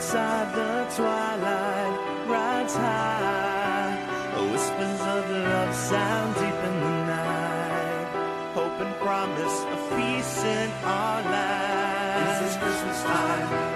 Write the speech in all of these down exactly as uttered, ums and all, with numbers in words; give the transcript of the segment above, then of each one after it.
Inside the twilight rides high, whispers of love sound deep in the night. Hope and promise of peace in our lives. This is Christmas time.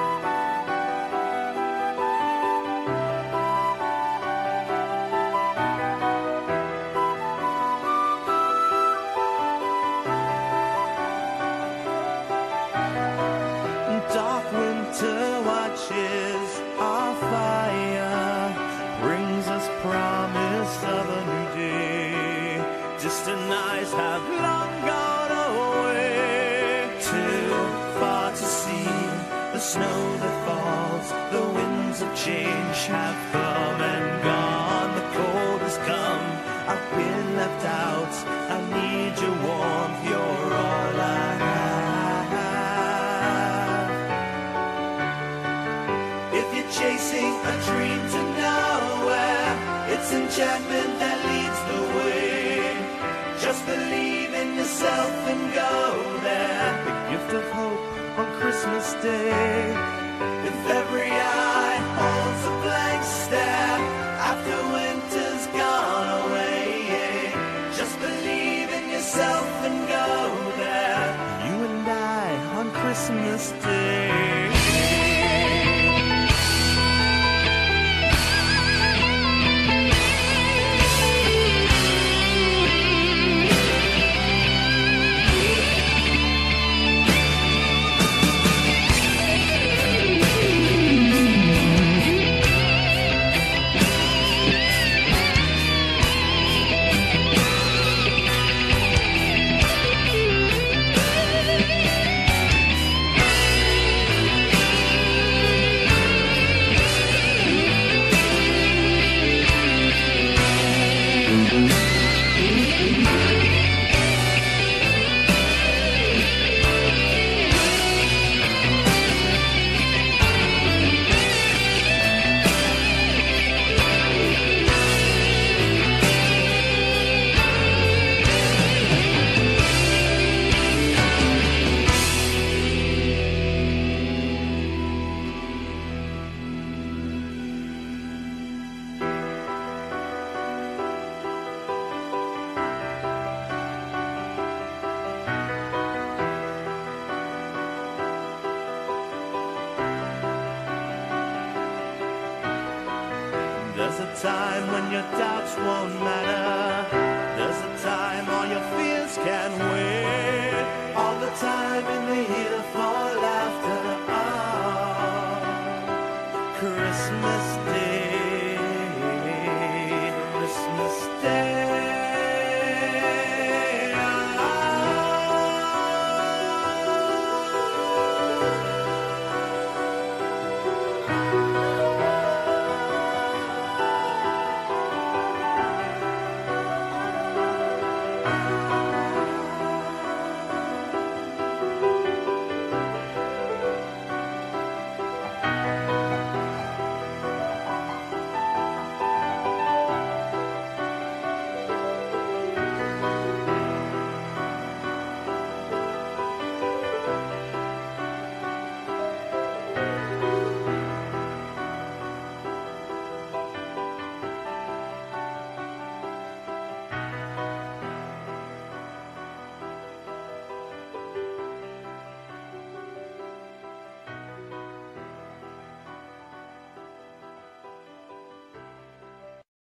Dark winter watches our fire, brings us promise of a new day. Distant eyes have long gone away, too far to see the snow that falls. The winds of change have come and gone. The cold has come, I've been left out. I need your warmth, you're all I have. Chasing a dream to nowhere, it's enchantment that leads the way. Just believe in yourself and go there. The gift of hope on Christmas Day. If every eye holds a blank stare after winter's gone away, just believe in yourself and go there. You and I on Christmas Day. There's a time when your doubts won't matter. There's a time all your fears can wait. All the time in the here for